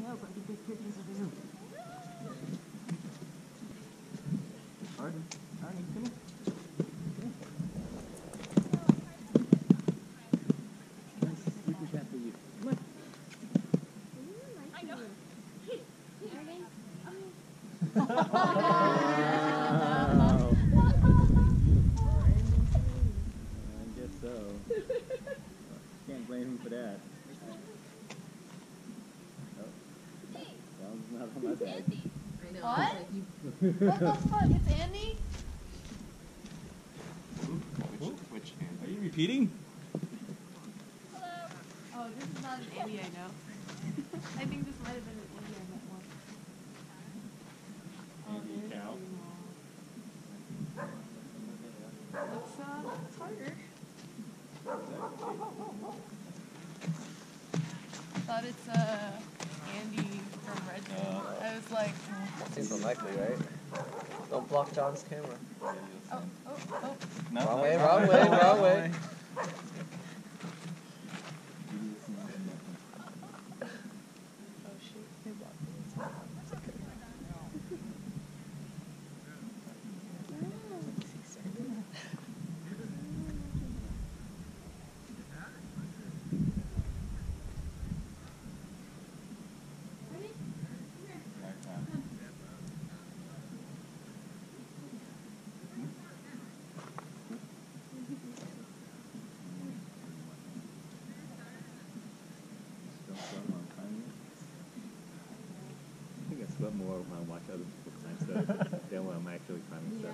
know, but he takes pictures of you. Arden, come here. Nice sleepy cat for you. Come on. I know. I guess so. Can't blame him for that. Oh. Sounds not on my side. I know. What? What the fuck? It's Andy? Which hand? Are you repeating? Hello. Oh, this is not an Andy I know. I think this might have been an Andy I met once. Andy cow. Looks harder. I thought it's Andy from Redmond. I was like, Seems unlikely, right? Don't block John's camera. oh. No, Wrong no, way, no, wrong no, way, no, wrong no, way. no. Oh shoot. I think I sweat more when I watch other people climb stuff than when I'm actually climbing stuff.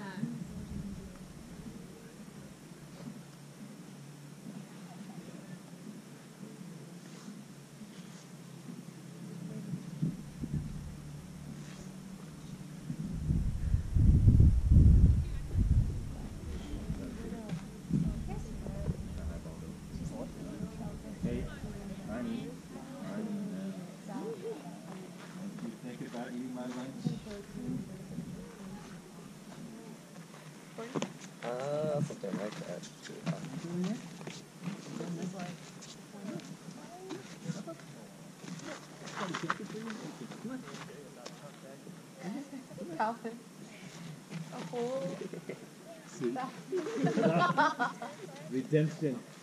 Hey, honey. Don't you think about eating my lunch? Something like that. Calvin. A whole Redemption.